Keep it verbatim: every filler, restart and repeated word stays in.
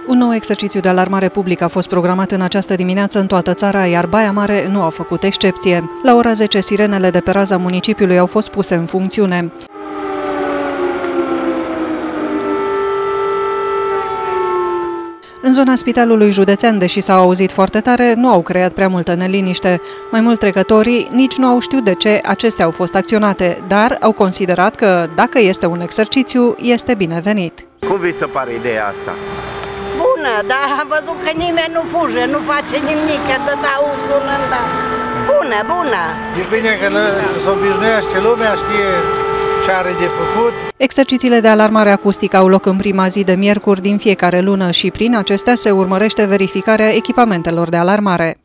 Un nou exercițiu de alarmare publică a fost programat în această dimineață în toată țara, iar Baia Mare nu a făcut excepție. La ora zece, sirenele de pe raza municipiului au fost puse în funcțiune. În zona Spitalului Județean, deși s-au auzit foarte tare, nu au creat prea multă neliniște. Mai mult, trecătorii nici nu au știut de ce acestea au fost acționate, dar au considerat că, dacă este un exercițiu, este binevenit. Cum vi se pare ideea asta? Bună, dar am văzut că nimeni nu fuge, nu face nimic, dă dau sunând, da. Bună, bună! E bine că să se obișnuiește lumea, știe ce are de făcut. Exercițiile de alarmare acustică au loc în prima zi de miercuri din fiecare lună și prin acestea se urmărește verificarea echipamentelor de alarmare.